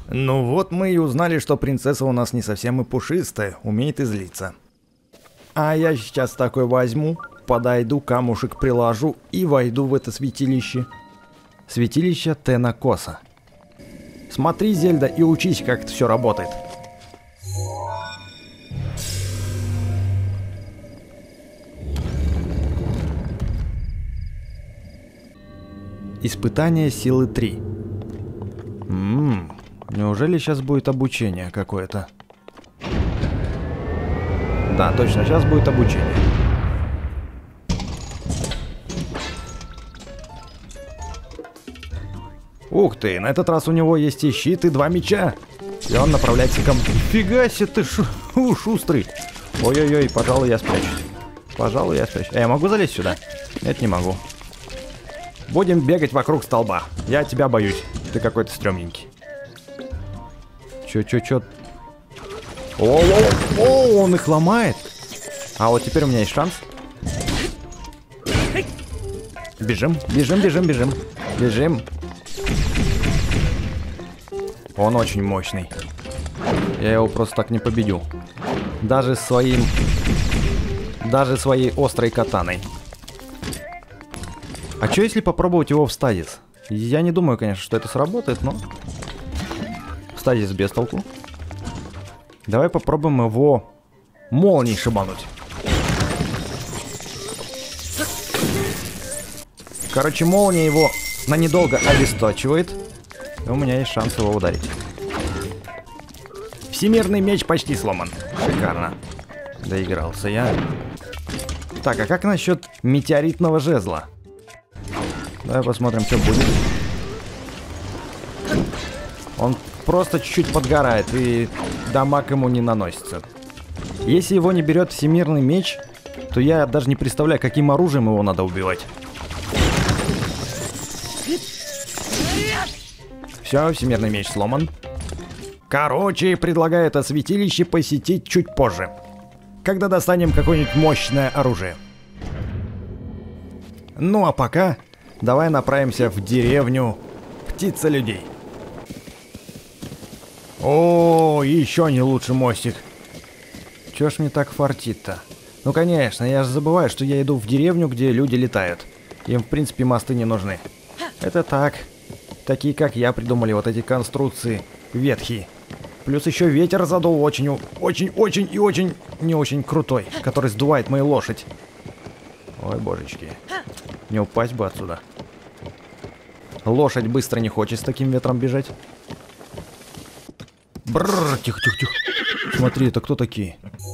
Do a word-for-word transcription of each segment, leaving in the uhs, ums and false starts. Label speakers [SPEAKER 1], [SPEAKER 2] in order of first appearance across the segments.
[SPEAKER 1] Ну вот мы и узнали, что принцесса у нас не совсем и пушистая, умеет и злиться. А я сейчас такой возьму, подойду, камушек приложу и войду в это святилище. Святилище Тенакоса. Смотри, Зельда, и учись, как это все работает. Испытание силы три. Ммм, неужели сейчас будет обучение какое-то? Да, точно, сейчас будет обучение. Ух ты, на этот раз у него есть и щит, и два меча. И он направляется ко мне. Фига себе, ты шу шустрый. Ой-ой-ой, пожалуй, я спрячусь. Пожалуй, я спрячусь. А я могу залезть сюда? Нет, не могу. Будем бегать вокруг столба. Я тебя боюсь. Ты какой-то стрёмненький. Чё, чё, чё? О, о, о, он их ломает. А вот теперь у меня есть шанс. Бежим, бежим, бежим, бежим. Бежим. Он очень мощный. Я его просто так не победю. Даже своим... Даже своей острой катаной. А что если попробовать его в стазис? Я не думаю, конечно, что это сработает, но... Стазис без толку. Давай попробуем его молнией шибануть. Короче, молния его на недолго обесточивает. И у меня есть шанс его ударить. Всемирный меч почти сломан. Шикарно. Доигрался я. Так, а как насчет метеоритного жезла? Давай посмотрим, что будет. Он просто чуть-чуть подгорает, и дамаг ему не наносится. Если его не берет всемирный меч, то я даже не представляю, каким оружием его надо убивать. Все, всемирный меч сломан. Короче, предлагаю это святилище посетить чуть позже, когда достанем какое-нибудь мощное оружие. Ну а пока давай направимся в деревню птица-людей. О, еще не лучший мостик. Чё ж мне так фартит-то? Ну конечно, я же забываю, что я иду в деревню, где люди летают. Им в принципе мосты не нужны. Это так. Такие как я придумали вот эти конструкции ветхие. Плюс еще ветер задул очень, очень, очень и очень не очень крутой, который сдувает мою лошадь. Ой, божечки. Не упасть бы отсюда. Лошадь быстро не хочет с таким ветром бежать. Бррр, тихо, тихо, тихо. Смотри, это кто такие?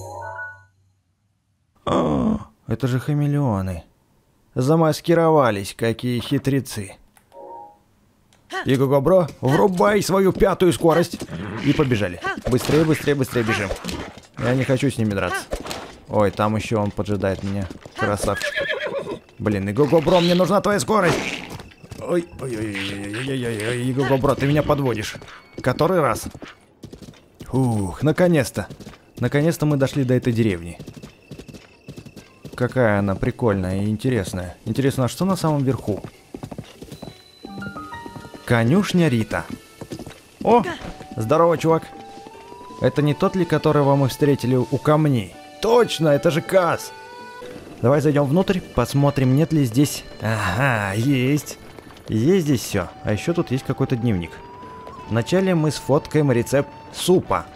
[SPEAKER 1] А, это же хамелеоны. Замаскировались, какие хитрецы. Иго-го, бро, врубай свою пятую скорость. И побежали. Быстрее, быстрее, быстрее бежим. Я не хочу с ними драться. Ой, там еще он поджидает меня. Красавчик. Блин, Иго-го, бро, мне нужна твоя скорость. Ой, ой, ой, ой, ой, ой, ой, Иго-го, бро, ты меня подводишь. Который раз? Ух, наконец-то. Наконец-то мы дошли до этой деревни. Какая она прикольная и интересная. Интересно, а что на самом верху? Конюшня Рита. О, здорово, чувак. Это не тот ли, которого мы встретили у камней? Точно, это же Каз. Давай зайдем внутрь, посмотрим, нет ли здесь... Ага, есть. Есть здесь все. А еще тут есть какой-то дневник. Вначале мы сфоткаем рецепт супа.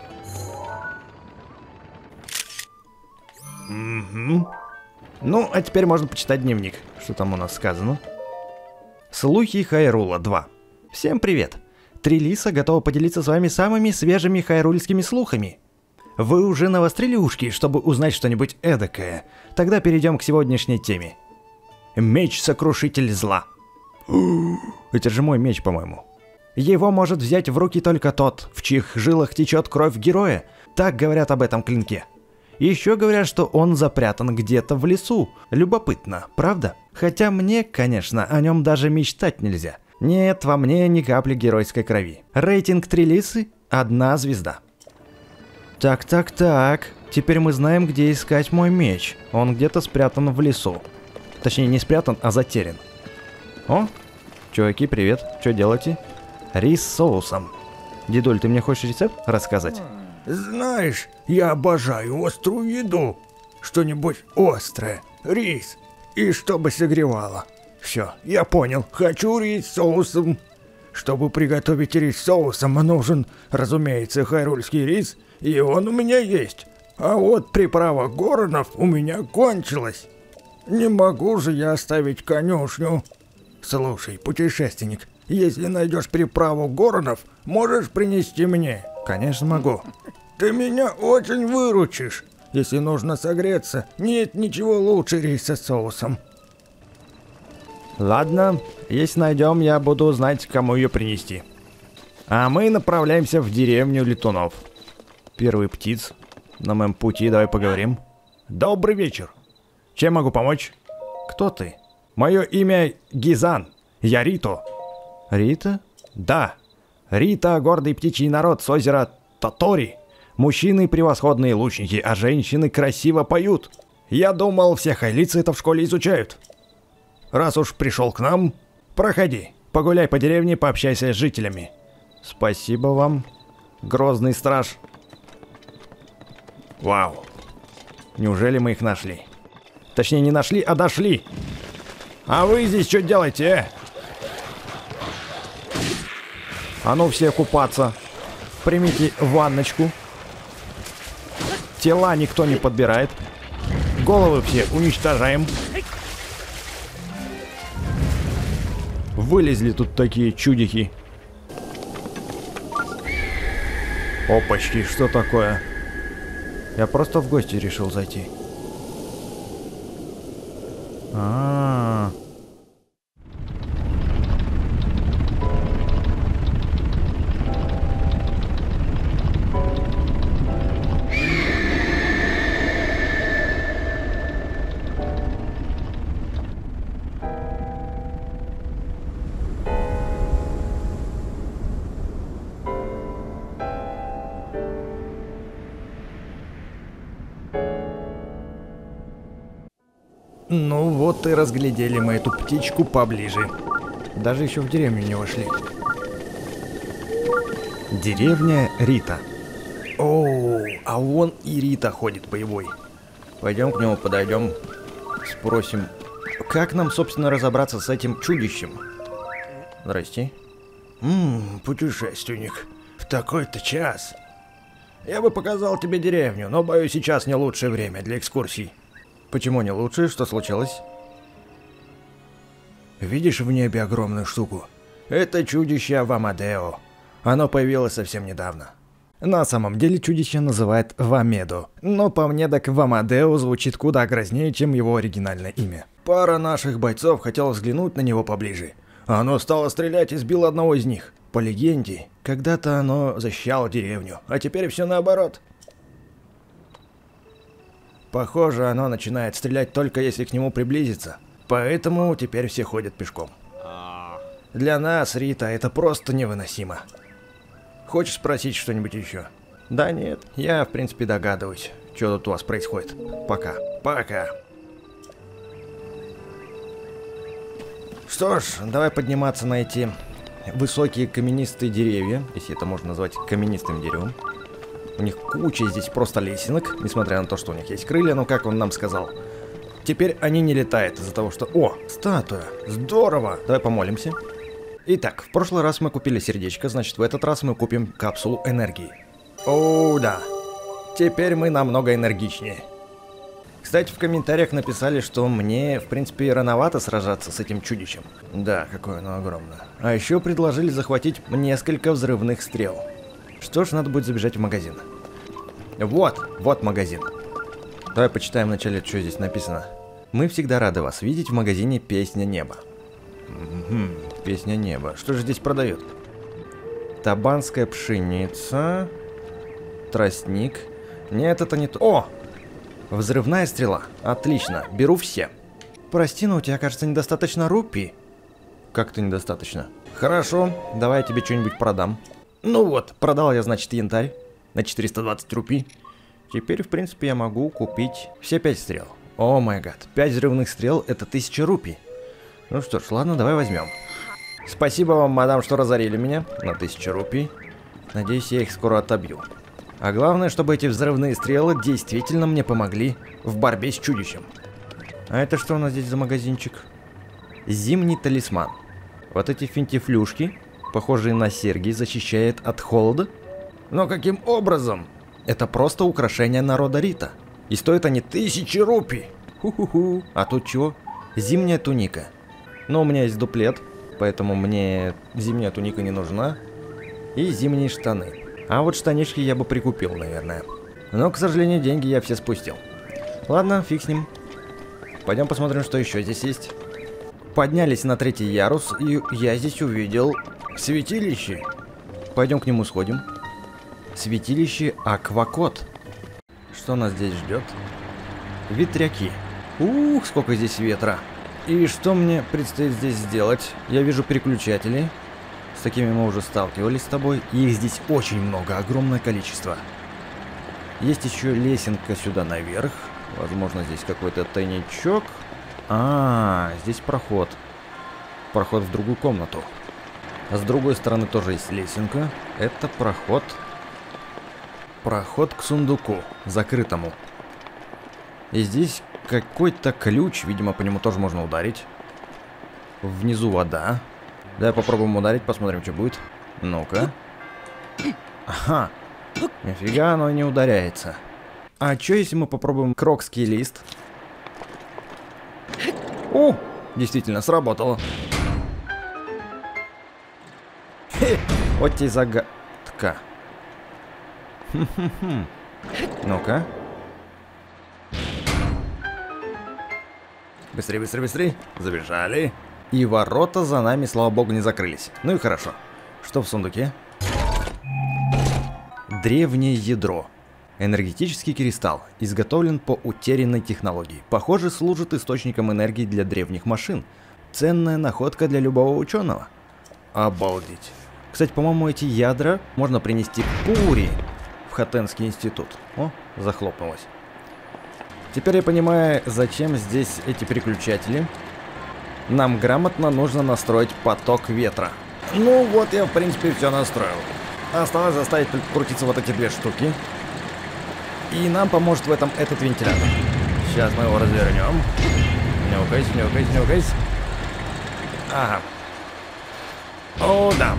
[SPEAKER 1] Угу. Ну, а теперь можно почитать дневник. Что там у нас сказано? Слухи Хайрула два. Всем привет. Трилиса готова поделиться с вами самыми свежими хайрульскими слухами. Вы уже навострили ушки, чтобы узнать что-нибудь эдакое? Тогда перейдем к сегодняшней теме. Меч-сокрушитель зла. Это же мой меч, по-моему. Его может взять в руки только тот, в чьих жилах течет кровь героя. Так говорят об этом клинке. Еще говорят, что он запрятан где-то в лесу. Любопытно, правда? Хотя мне, конечно, о нем даже мечтать нельзя. Нет, во мне ни капли геройской крови. Рейтинг Трилисы – одна звезда. Так-так-так. Теперь мы знаем, где искать мой меч. Он где-то спрятан в лесу. Точнее, не спрятан, а затерян. О, чуваки, привет. Что делаете? Рис с соусом. Дедуль, ты мне хочешь рецепт рассказать?
[SPEAKER 2] Знаешь, я обожаю острую еду. Что-нибудь острое, рис, и чтобы согревало. Все, я понял, хочу рис с соусом. Чтобы приготовить рис с соусом, нужен, разумеется, хайрульский рис, и он у меня есть. А вот приправа Горонов у меня кончилась. Не могу же я оставить конюшню. Слушай, путешественник, если найдешь приправу Горонов, можешь принести мне?
[SPEAKER 1] Конечно могу.
[SPEAKER 2] Ты меня очень выручишь. Если нужно согреться, нет ничего лучше риса с соусом.
[SPEAKER 1] Ладно, если найдем, я буду знать, кому ее принести. А мы направляемся в деревню летунов. Первый птиц на моем пути, давай поговорим. Добрый вечер. Чем могу помочь? Кто ты? Мое имя Гизан. Я Рито. Рита? Да. Рита — гордый птичий народ с озера Тотори. Мужчины — превосходные лучники, а женщины красиво поют. Я думал, все хайлицы это в школе изучают. Раз уж пришел к нам, проходи. Погуляй по деревне, пообщайся с жителями. Спасибо вам, грозный страж. Вау. Неужели мы их нашли? Точнее, не нашли, а дошли. А вы здесь что делаете, э? А ну все купаться. Примите ванночку. Тела никто не подбирает. Головы все уничтожаем. Вылезли тут такие чудики. Опачки, что такое? Я просто в гости решил зайти. А-а-а. Ну вот и разглядели мы эту птичку поближе. Даже еще в деревню не вошли. Деревня Рита. О, а вон и Рита ходит боевой. Пойдем к нему, подойдем, спросим, как нам, собственно, разобраться с этим чудищем. Здрасте.
[SPEAKER 2] Ммм, путешественник, в такой-то час. Я бы показал тебе деревню, но, боюсь, сейчас не лучшее время для экскурсий.
[SPEAKER 1] Почему не лучше? Что случилось?
[SPEAKER 2] Видишь в небе огромную штуку? Это чудище Вамадео. Оно появилось совсем недавно.
[SPEAKER 1] На самом деле чудище называют Вамедо, но по мне так Вамадео звучит куда грознее, чем его оригинальное имя.
[SPEAKER 2] Пара наших бойцов хотела взглянуть на него поближе. Оно стало стрелять и сбило одного из них. По легенде, когда-то оно защищало деревню, а теперь все наоборот. Похоже, оно начинает стрелять только если к нему приблизиться. Поэтому теперь все ходят пешком. Для нас, Рита, это просто невыносимо. Хочешь спросить что-нибудь еще?
[SPEAKER 1] Да нет, я в принципе догадываюсь, что тут у вас происходит. Пока.
[SPEAKER 2] Пока.
[SPEAKER 1] Что ж, давай подниматься на эти высокие каменистые деревья, если это можно назвать каменистым деревом. У них куча здесь просто лесенок, несмотря на то, что у них есть крылья, но как он нам сказал. Теперь они не летают из-за того, что... О, статуя! Здорово! Давай помолимся. Итак, в прошлый раз мы купили сердечко, значит в этот раз мы купим капсулу энергии. О, да. Теперь мы намного энергичнее. Кстати, в комментариях написали, что мне, в принципе, рановато сражаться с этим чудищем. Да, какое оно огромное. А еще предложили захватить несколько взрывных стрел. Что ж, надо будет забежать в магазин. Вот, вот магазин. Давай почитаем вначале, что здесь написано. Мы всегда рады вас видеть в магазине «Песня неба». Угу, «Песня неба». Что же здесь продают? Табанская пшеница. Тростник. Нет, это не то. О! Взрывная стрела. Отлично, беру все. Прости, но у тебя, кажется, недостаточно рупий. Как-то недостаточно. Хорошо, давай я тебе что-нибудь продам. Ну вот, продал я, значит, янтарь на четыреста двадцать рупий. Теперь, в принципе, я могу купить все пять стрел. О май гад, пять взрывных стрел — это тысяча рупий. Ну что ж, ладно, давай возьмем. Спасибо вам, мадам, что разорили меня на тысячу рупий. Надеюсь, я их скоро отобью. А главное, чтобы эти взрывные стрелы действительно мне помогли в борьбе с чудищем. А это что у нас здесь за магазинчик? Зимний талисман. Вот эти финтифлюшки, похожие на серьги, защищают от холода? Но каким образом? Это просто украшение народа Рита. И стоят они тысячи рупий. Ху-ху-ху. А тут чего? Зимняя туника. Но у меня есть дуплет, поэтому мне зимняя туника не нужна. И зимние штаны. А вот штанишки я бы прикупил, наверное. Но, к сожалению, деньги я все спустил. Ладно, фиг с ним. Пойдем посмотрим, что еще здесь есть. Поднялись на третий ярус, и я здесь увидел святилище. Пойдем к нему сходим. Святилище Аквакот. Что нас здесь ждет? Ветряки. Ух, сколько здесь ветра. И что мне предстоит здесь сделать? Я вижу переключатели. С такими мы уже сталкивались с тобой. И их здесь очень много, огромное количество. Есть еще лесенка сюда наверх. Возможно, здесь какой-то тайничок. А, здесь проход. Проход в другую комнату. А с другой стороны тоже есть лесенка. Это проход. Проход к сундуку, закрытому. И здесь какой-то ключ, видимо, по нему тоже можно ударить. Внизу вода. Давай попробуем ударить, посмотрим, что будет. Ну-ка. Ага. Нифига оно не ударяется. А что, если мы попробуем крокский лист? О, действительно, сработало. Хе, вот тебе загадка. Ну-ка. Быстрее, быстрее, быстрее. Забежали. И ворота за нами, слава богу, не закрылись. Ну и хорошо. Что в сундуке? Древнее ядро. Энергетический кристалл. Изготовлен по утерянной технологии. Похоже, служит источником энергии для древних машин. Ценная находка для любого ученого. Обалдеть. Кстати, по-моему, эти ядра можно принести к Пури в Хатенский институт. О, захлопнулось. Теперь я понимаю, зачем здесь эти переключатели. Нам грамотно нужно настроить поток ветра. Ну вот я в принципе все настроил. Осталось заставить крутиться вот эти две штуки. И нам поможет в этом этот вентилятор. Сейчас мы его развернем. Нюкайся, нюкайся, нюкайся. Ага. О, да.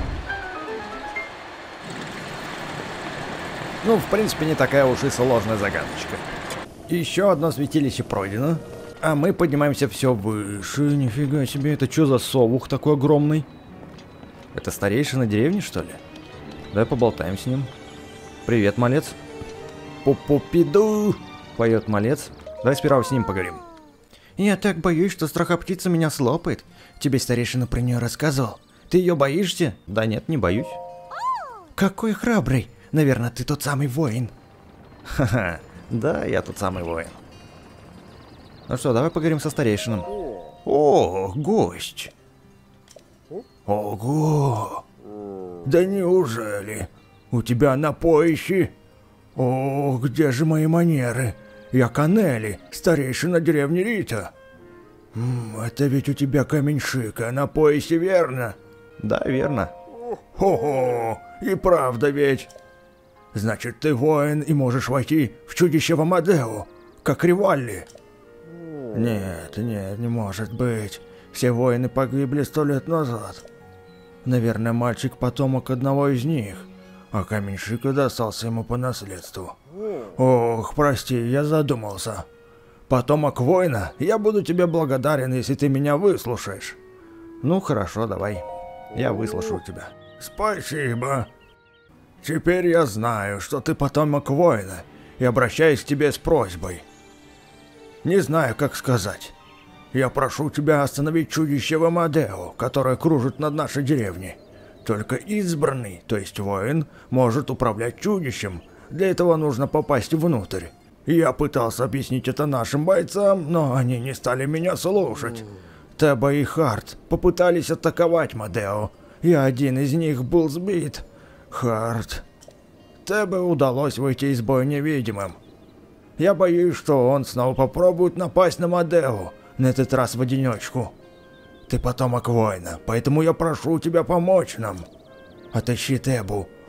[SPEAKER 1] Ну, в принципе, не такая уж и сложная загадочка. Еще одно святилище пройдено. А мы поднимаемся все выше. Нифига себе, это что за совух такой огромный? Это старейшина деревни, что ли? Давай поболтаем с ним. Привет, малец. Пу-пу-пиду, поет малец. Давай сперва с ним поговорим. Я так боюсь, что страхоптица меня слопает. Тебе старейшина про нее рассказывал. Ты ее боишься? Да нет, не боюсь. Какой храбрый. Наверное, ты тот самый воин. Ха-ха, да, я тот самый воин. Ну что, давай поговорим со старейшином. О, гость.
[SPEAKER 2] Ого. Да неужели? У тебя напоищи? О, где же мои манеры? Я Канели, старейшина деревни Рита. М, это ведь у тебя каменьшика на поясе, верно?
[SPEAKER 1] Да, верно.
[SPEAKER 2] Ого, и правда ведь. Значит, ты воин и можешь войти в чудище в Амадео, как Ривалли. Нет, нет, не может быть. Все воины погибли сто лет назад. Наверное, мальчик потомок одного из них, а каменьшика достался ему по наследству. Ох, прости, я задумался. Потомок воина, я буду тебе благодарен, если ты меня выслушаешь.
[SPEAKER 1] Ну хорошо, давай. Я выслушаю тебя.
[SPEAKER 2] Спасибо. Теперь я знаю, что ты потомок воина, и обращаюсь к тебе с просьбой. Не знаю, как сказать. Я прошу тебя остановить чудище в Амадео, которое кружит над нашей деревней. Только избранный, то есть воин, может управлять чудищем. Для этого нужно попасть внутрь. Я пытался объяснить это нашим бойцам, но они не стали меня слушать. Теба и Харт попытались атаковать Мадео, и один из них был сбит. Харт. Тебе удалось выйти из боя невидимым. Я боюсь, что он снова попробует напасть на Мадео, на этот раз в одиночку. Ты потомок воина, поэтому я прошу тебя помочь нам. Отыщи Тебу.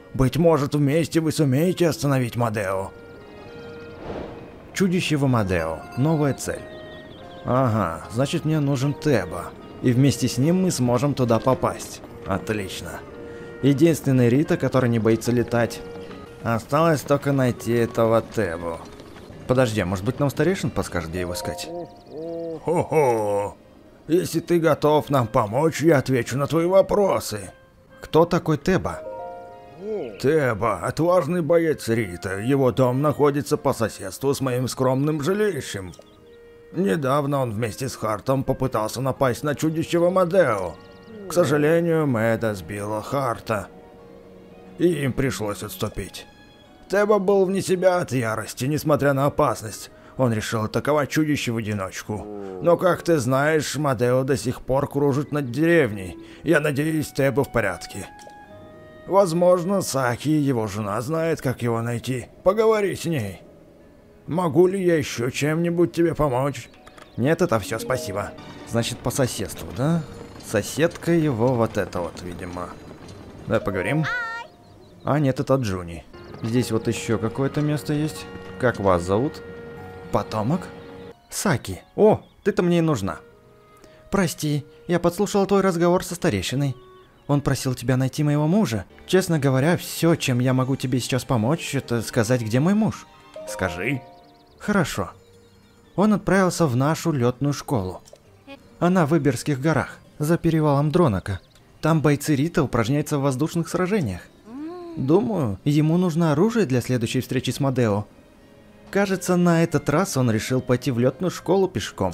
[SPEAKER 2] Быть может, вместе вы сумеете остановить Мадео.
[SPEAKER 1] Чудище в Амадео. Новая цель. Ага, значит мне нужен Теба. И вместе с ним мы сможем туда попасть. Отлично. Единственный Рита, который не боится летать. Осталось только найти этого Тебу. Подожди, а может быть нам старейшин подскажет, где его искать?
[SPEAKER 2] Хо-хо. Если ты готов нам помочь, я отвечу на твои вопросы.
[SPEAKER 1] Кто такой Теба?
[SPEAKER 2] Теба, отважный боец Рита. Его дом находится по соседству с моим скромным жилищем. Недавно он вместе с Хартом попытался напасть на чудище в Амадео. К сожалению, Мэда сбила Харта, и им пришлось отступить. Теба был вне себя от ярости, несмотря на опасность. Он решил атаковать чудище в одиночку. Но, как ты знаешь, Мадео до сих пор кружит над деревней. Я надеюсь, Теба в порядке. Возможно, Саки, его жена, знает, как его найти. Поговори с ней. Могу ли я еще чем-нибудь тебе помочь?
[SPEAKER 1] Нет, это все, спасибо. Значит, по соседству, да? Соседка его вот это вот, видимо. Давай поговорим. А, нет, это Джуни. Здесь вот еще какое-то место есть. Как вас зовут? Потомок? Саки. О, ты-то мне и нужна. Прости, я подслушал твой разговор со старейшиной. Он просил тебя найти моего мужа. Честно говоря, все, чем я могу тебе сейчас помочь, это сказать, где мой муж. Скажи. Хорошо. Он отправился в нашу летную школу. Она в Иберских горах, за перевалом Дронака. Там бойцы Рита упражняются в воздушных сражениях. Думаю, ему нужно оружие для следующей встречи с Мадео. Кажется, на этот раз он решил пойти в летную школу пешком.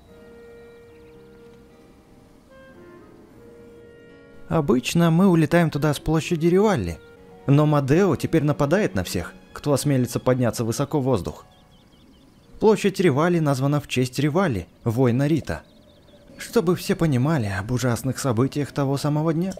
[SPEAKER 1] Обычно мы улетаем туда с площади Ривалли. Но Мадео теперь нападает на всех, кто осмелится подняться высоко в воздух. Площадь Ривалли названа в честь Ривалли, воина Рита. Чтобы все понимали об ужасных событиях того самого дня.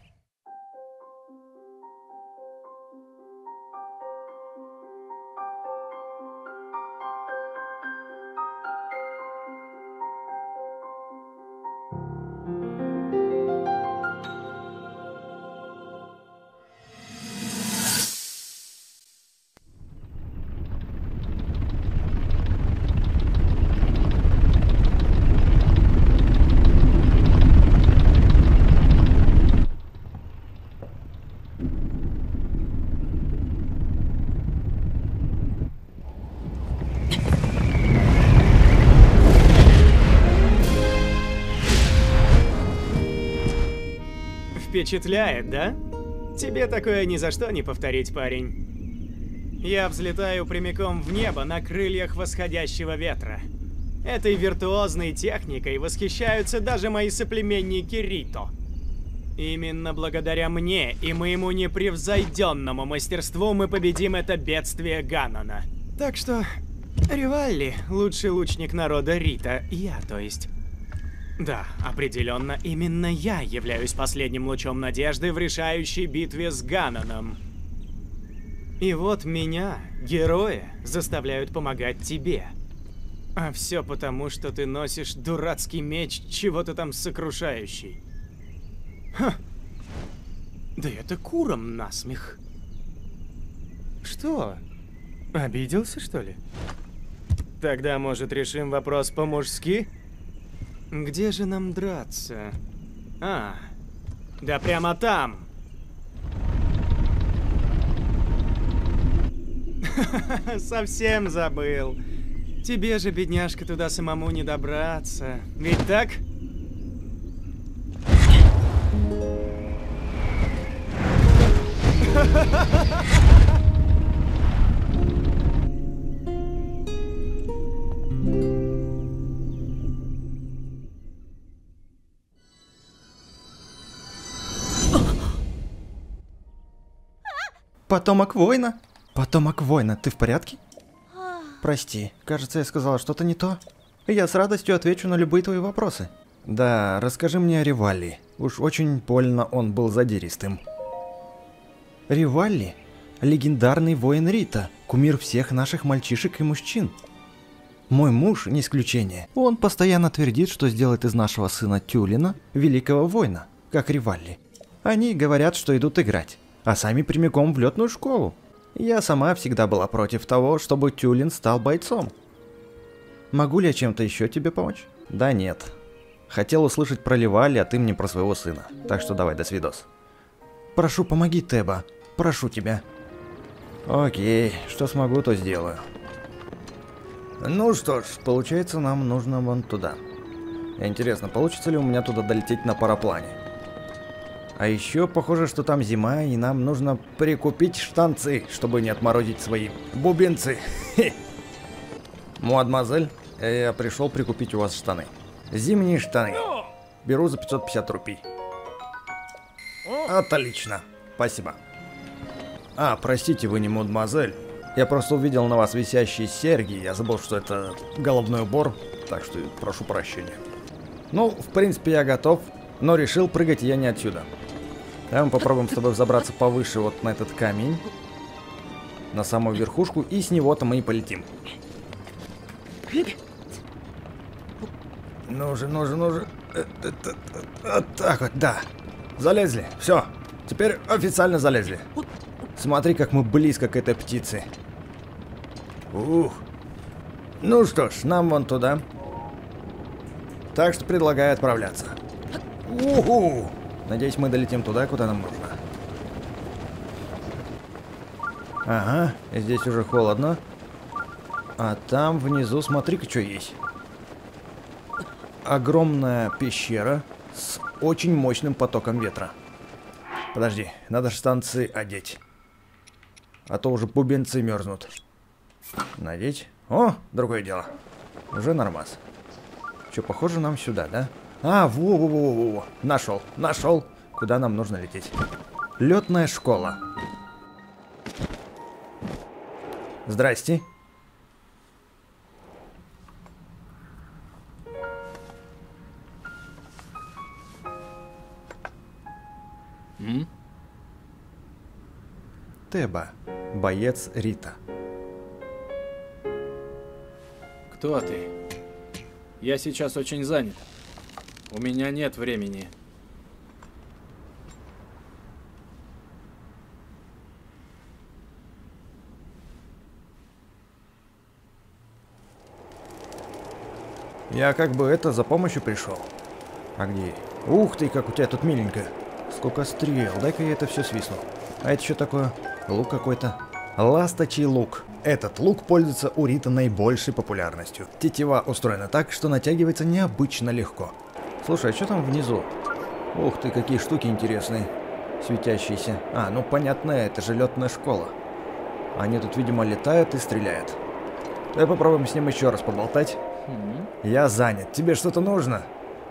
[SPEAKER 3] Впечатляет, да? Тебе такое ни за что не повторить, парень. Я взлетаю прямиком в небо на крыльях восходящего ветра. Этой виртуозной техникой восхищаются даже мои соплеменники Рито. Именно благодаря мне и моему непревзойденному мастерству мы победим это бедствие Ганнона. Так что, Ривалли, лучший лучник народа Рита, я, то есть. Да, определенно, именно я являюсь последним лучом надежды в решающей битве с Ганноном. И вот меня, героя, заставляют помогать тебе. А все потому, что ты носишь дурацкий меч чего-то там сокрушающий. Ха! Да это куром насмех. Что? Обиделся, что ли? Тогда, может, решим вопрос по-мужски? Где же нам драться? А, да прямо там. Совсем забыл. Тебе же, бедняжка, туда самому не добраться. Ведь так?
[SPEAKER 1] Потомок воина? Потомок воина, ты в порядке? Прости, кажется, я сказала что-то не то. Я с радостью отвечу на любые твои вопросы. Да, расскажи мне о Ривалли. Уж очень больно он был задиристым. Ривалли – легендарный воин Рита, кумир всех наших мальчишек и мужчин. Мой муж не исключение. Он постоянно твердит, что сделает из нашего сына Тюлина великого воина, как Ривалли. Они говорят, что идут играть. а сами прямиком в летную школу. Я сама всегда была против того, чтобы Тюлин стал бойцом. Могу ли я чем-то еще тебе помочь? Да нет. Хотел услышать про Ливали, а ты мне про своего сына. Так что давай, до свидос. Прошу, помоги, Теба. Прошу тебя. Окей, что смогу, то сделаю. Ну что ж, получается, нам нужно вон туда. Интересно, получится ли у меня туда долететь на параплане? А еще похоже, что там зима, и нам нужно прикупить штанцы, чтобы не отморозить свои бубенцы. Мадемуазель, я пришел прикупить у вас штаны. Зимние штаны. Беру за пятьсот пятьдесят рупий. Отлично. Спасибо. А, простите, вы не мадемуазель. Я просто увидел на вас висящие серьги. Я забыл, что это головной убор. Так что прошу прощения. Ну, в принципе, я готов. Но решил прыгать я не отсюда. Давай мы попробуем с тобой взобраться повыше вот на этот камень. На самую верхушку. И с него-то мы и полетим. Ну же, ну же, ну же. Вот так вот, да. Залезли. Все. Теперь официально залезли. Смотри, как мы близко к этой птице. Ух. Ну что ж, нам вон туда. Так что предлагаю отправляться. Уху! Надеюсь, мы долетим туда, куда нам нужно. Ага, здесь уже холодно. А там внизу, смотри-ка, что есть. Огромная пещера с очень мощным потоком ветра. Подожди, надо штанцы одеть. А то уже бубенцы мерзнут. Надеть. О, другое дело. Уже нормас. Что, похоже нам сюда, да? А, во-во-во-во-во. Нашел, нашел. Куда нам нужно лететь? Летная школа. Здрасте.
[SPEAKER 4] М?
[SPEAKER 1] Теба, боец Рита.
[SPEAKER 4] Кто ты? Я сейчас очень занят. У меня нет времени.
[SPEAKER 1] Я как бы это за помощью пришел. А где? Ух ты, как у тебя тут миленько. Сколько стрел. Дай-ка я это все свистну. А это что такое? Лук какой-то. Ласточий лук. Этот лук пользуется у Рита наибольшей популярностью. Тетива устроена так, что натягивается необычно легко. Слушай, а что там внизу? Ух ты, какие штуки интересные. Светящиеся. А, ну понятно, это же летная школа. Они тут, видимо, летают и стреляют. Давай попробуем с ним еще раз поболтать. Mm-hmm. Я занят. Тебе что-то нужно?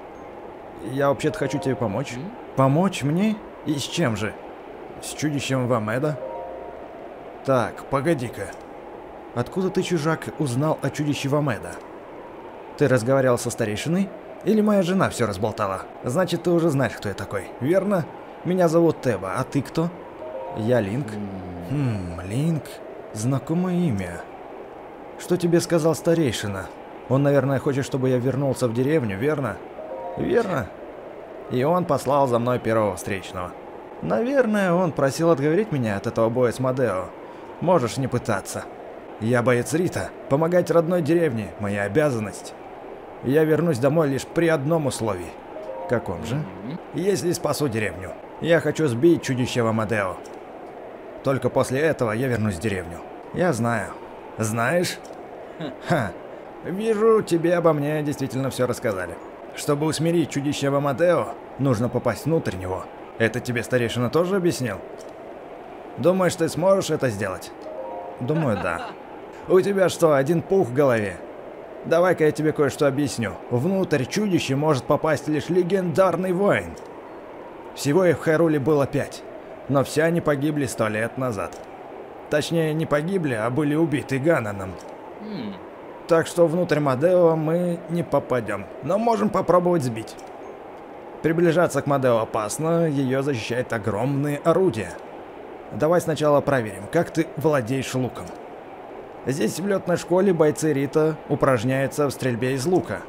[SPEAKER 1] Я вообще-то хочу тебе помочь. Mm-hmm. Помочь мне? И с чем же? С чудищем Вамеда? Так, погоди-ка. Откуда ты, чужак, узнал о чудище Вамеда? Ты разговаривал со старейшиной? Или моя жена все разболтала? Значит, ты уже знаешь, кто я такой, верно? Меня зовут Теба, а ты кто? Я Линк. Хм, Линк. Знакомое имя. Что тебе сказал старейшина? Он, наверное, хочет, чтобы я вернулся в деревню, верно? Верно. И он послал за мной первого встречного. Наверное, он просил отговорить меня от этого боя с Мадео. Можешь не пытаться. Я боец Рита. Помогать родной деревне – моя обязанность. Я вернусь домой лишь при одном условии. Каком же? Если спасу деревню. Я хочу сбить чудищего Мадео. Только после этого я вернусь в деревню. Я знаю. Знаешь? Ха. Вижу, тебе обо мне действительно все рассказали. Чтобы усмирить чудищего Мадео, нужно попасть внутрь него. Это тебе старейшина тоже объяснил? Думаешь, ты сможешь это сделать? Думаю, да. У тебя что, один пух в голове? Давай-ка я тебе кое-что объясню. Внутрь чудища может попасть лишь легендарный воин. Всего их в Хайруле было пять, но все они погибли сто лет назад. Точнее, не погибли, а были убиты Гананом. Mm. Так что внутрь Мадео мы не попадем, но можем попробовать сбить. Приближаться к Мадео опасно, ее защищает огромные орудия. Давай сначала проверим, как ты владеешь луком. Здесь в летной школе бойцы Рита упражняются в стрельбе из лука.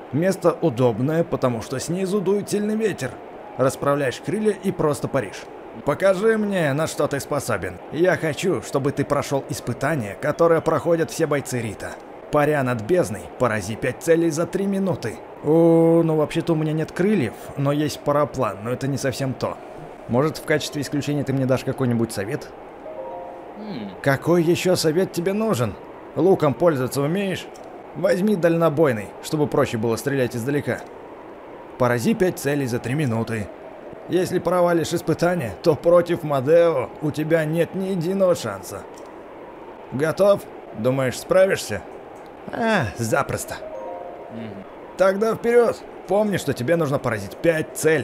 [SPEAKER 1] Место удобное, потому что снизу дует сильный ветер. Расправляешь крылья и просто паришь. Покажи мне, на что ты способен. Я хочу, чтобы ты прошел испытание, которое проходят все бойцы Рита. Паря над бездной, порази пять целей за три минуты. О, ну вообще-то у меня нет крыльев, но есть параплан, но это не совсем то. Может, в качестве исключения ты мне дашь какой-нибудь совет? Mm. Какой еще совет тебе нужен? Луком пользоваться умеешь? Возьми дальнобойный, чтобы проще было стрелять издалека. Порази пять целей за три минуты. Если провалишь испытание, то против Мадео у тебя нет ни единого шанса. Готов? Думаешь, справишься? А, запросто. Mm. Тогда вперед! Помни, что тебе нужно поразить пять целей.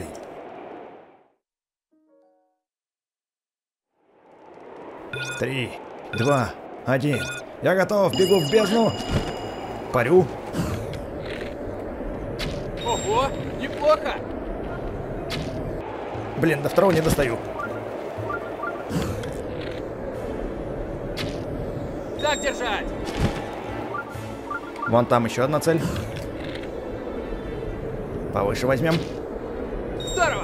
[SPEAKER 1] Три, два, один. Я готов, бегу в бездну. Парю.
[SPEAKER 5] Ого, неплохо!
[SPEAKER 1] Блин, до второго не достаю.
[SPEAKER 5] Так держать!
[SPEAKER 1] Вон там еще одна цель. Повыше возьмем.
[SPEAKER 5] Здорово!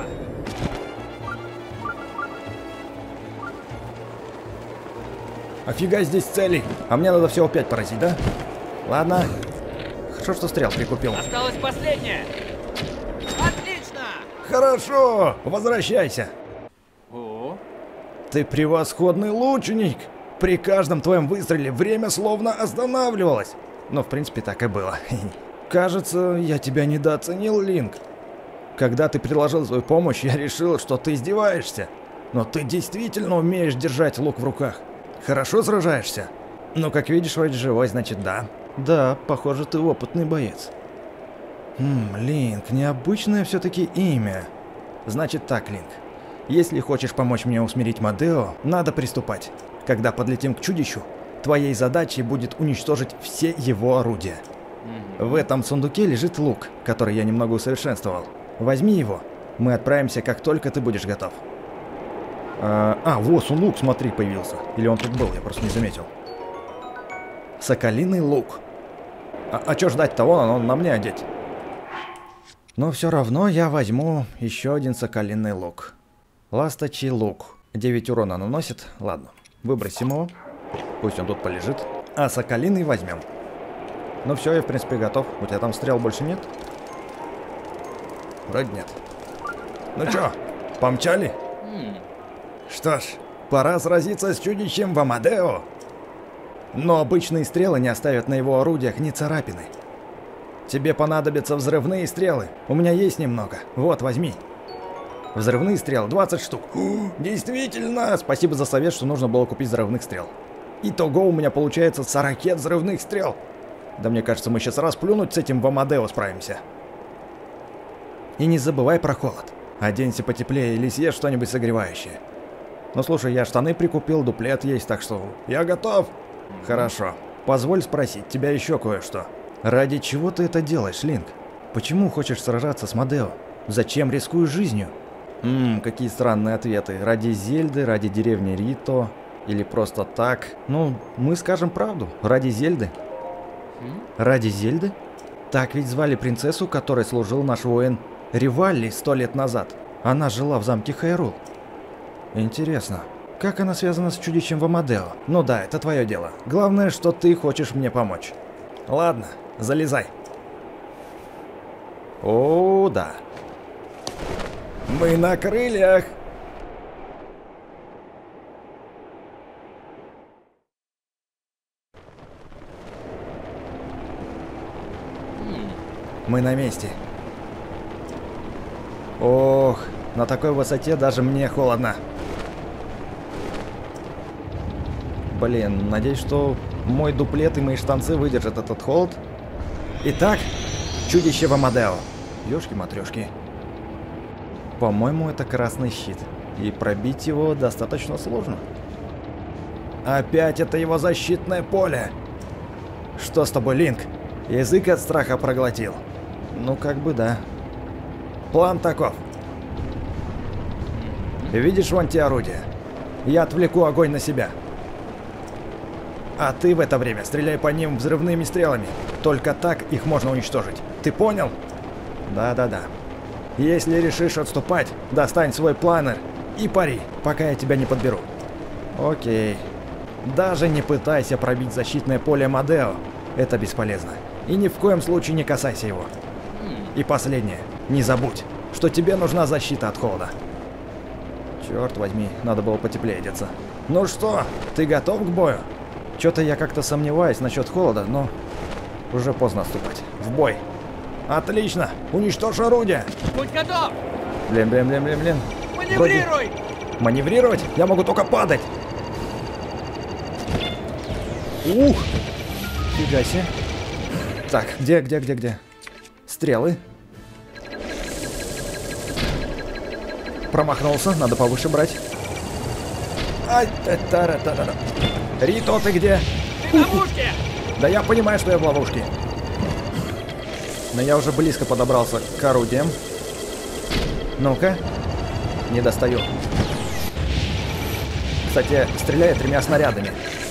[SPEAKER 1] Офига здесь целей. А мне надо всего пять поразить, да? Ладно. Хорошо, что стрел прикупил.
[SPEAKER 5] Осталось последнее. Отлично!
[SPEAKER 1] Хорошо! Возвращайся.
[SPEAKER 5] О.
[SPEAKER 1] Ты превосходный лучник. При каждом твоем выстреле время словно останавливалось. Но в принципе так и было. Кажется, я тебя недооценил, Линк. Когда ты предложил свою помощь, я решил, что ты издеваешься. Но ты действительно умеешь держать лук в руках. Хорошо сражаешься? Ну, как видишь, вроде живой, значит да. Да, похоже, ты опытный боец. Хм, Линк, необычное все-таки имя. Значит так, Линк. Если хочешь помочь мне усмирить Мадео, надо приступать. Когда подлетим к чудищу, твоей задачей будет уничтожить все его орудия. В этом сундуке лежит лук, который я немного усовершенствовал. Возьми его. Мы отправимся, как только ты будешь готов. А, а вот лук, смотри, появился. Или он тут был, я просто не заметил. Соколиный лук. А, а чё ждать-то? Вон он на мне одеть. Но все равно я возьму еще один соколиный лук. Ласточий лук. девять урона наносит. Ладно, выбросим его. Пусть он тут полежит. А соколиный возьмем. Ну все, я в принципе готов. У тебя там стрел больше нет? Вроде нет. Ну чё, помчали? Что ж, пора сразиться с чудищем в Амадео. Но обычные стрелы не оставят на его орудиях ни царапины. Тебе понадобятся взрывные стрелы. У меня есть немного. Вот, возьми. Взрывные стрелы, двадцать штук. О, действительно! Спасибо за совет, что нужно было купить взрывных стрел. Итого у меня получается сорок взрывных стрел. Да мне кажется, мы сейчас расплюнуть с этим в Амадео справимся. И не забывай про холод. Оденься потеплее или съешь что-нибудь согревающее. Ну слушай, я штаны прикупил, дуплет есть, так что я готов. Хорошо. Позволь спросить тебя еще кое-что. Ради чего ты это делаешь, Линк? Почему хочешь сражаться с Мадео? Зачем рискуешь жизнью? Ммм, какие странные ответы. Ради Зельды, ради деревни Рито? Или просто так? Ну, мы скажем правду. Ради Зельды. Ради Зельды? Так ведь звали принцессу, которой служил наш воин Ривалли сто лет назад. Она жила в замке Хайрул. Интересно, как она связана с чудищем в Амадео? Ну да, это твое дело. Главное, что ты хочешь мне помочь. Ладно, залезай. О, да. Мы на крыльях. Мы на месте. Ох, на такой высоте даже мне холодно. Блин, надеюсь, что мой дуплет и мои штанцы выдержат этот холод. Итак, чудище в Амадео. Ёшки-матрёшки. По-моему, это красный щит. И пробить его достаточно сложно. Опять это его защитное поле. Что с тобой, Линк? Язык от страха проглотил. Ну, как бы да. План таков. Видишь вон те орудия? Я отвлеку огонь на себя. А ты в это время стреляй по ним взрывными стрелами. Только так их можно уничтожить. Ты понял? Да-да-да. Если решишь отступать, достань свой планер и пари, пока я тебя не подберу. Окей. Даже не пытайся пробить защитное поле Мадео. Это бесполезно. И ни в коем случае не касайся его. И последнее. Не забудь, что тебе нужна защита от холода. Черт возьми, надо было потеплее одеться. Ну что, ты готов к бою? Что-то я как-то сомневаюсь насчет холода, но уже поздно отступать. В бой. Отлично! Уничтожь орудие!
[SPEAKER 5] Будь готов!
[SPEAKER 1] Блин, блин, блин, блин, блин.
[SPEAKER 5] Маневрируй!
[SPEAKER 1] Вроде... Маневрировать? Я могу только падать. Ух! Фига себе. Так, где, где, где, где? Стрелы. Промахнулся, надо повыше брать. Ай, та-та-та-та-та. Рито, ты где?
[SPEAKER 5] Ты в ловушке!
[SPEAKER 1] Да я понимаю, что я в ловушке. Но я уже близко подобрался к орудиям. Ну-ка. Не достаю. Кстати, стреляет тремя снарядами.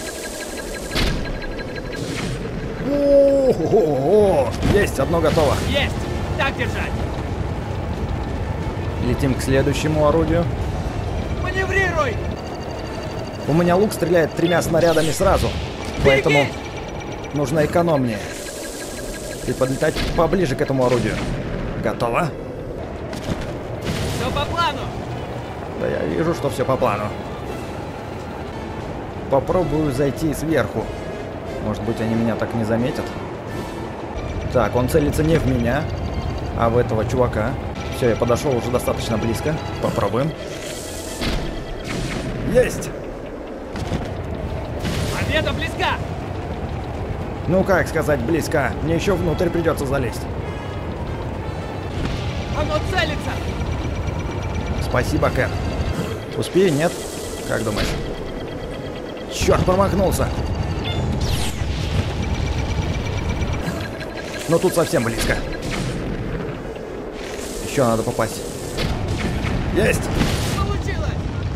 [SPEAKER 1] О-о-о! Есть, одно готово.
[SPEAKER 5] Есть! Так держать!
[SPEAKER 1] Летим к следующему орудию.
[SPEAKER 5] Маневрируй!
[SPEAKER 1] У меня лук стреляет тремя снарядами сразу. Поэтому нужно экономнее. И подлетать поближе к этому орудию. Готово?
[SPEAKER 5] Все по плану!
[SPEAKER 1] Да я вижу, что все по плану. Попробую зайти сверху. Может быть, они меня так не заметят. Так, он целится не в меня, а в этого чувака. Все, я подошел уже достаточно близко. Попробуем. Есть!
[SPEAKER 5] Победа близка!
[SPEAKER 1] Ну как сказать близко? Мне еще внутрь придется залезть.
[SPEAKER 5] Оно целится!
[SPEAKER 1] Спасибо, Кэт. Успею, нет? Как думаешь? Черт, промахнулся. Но тут совсем близко. Еще надо попасть. Есть!
[SPEAKER 5] Получилось!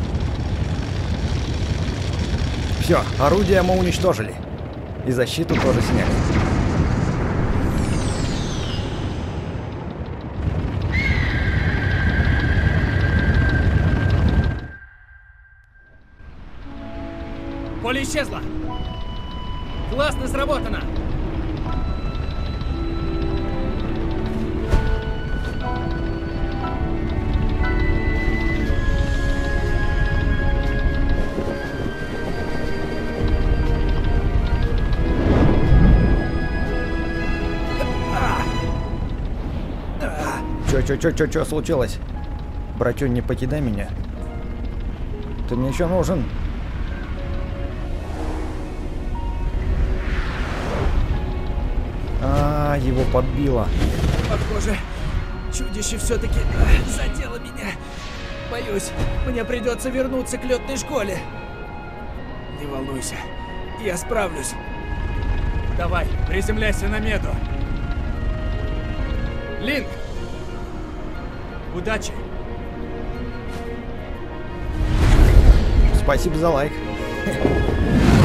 [SPEAKER 1] Все, орудие мы уничтожили. И защиту тоже сняли.
[SPEAKER 5] Поле исчезло! Классно сработано!
[SPEAKER 1] Чё, чё, чё, чё, чё случилось? Братюнь, не покидай меня. Ты мне еще нужен. А, его подбило.
[SPEAKER 5] Похоже, чудище все-таки задело меня. Боюсь, мне придется вернуться к летной школе. Не волнуйся, я справлюсь. Давай, приземляйся на Меду. Линк! Удачи!
[SPEAKER 1] Спасибо за лайк.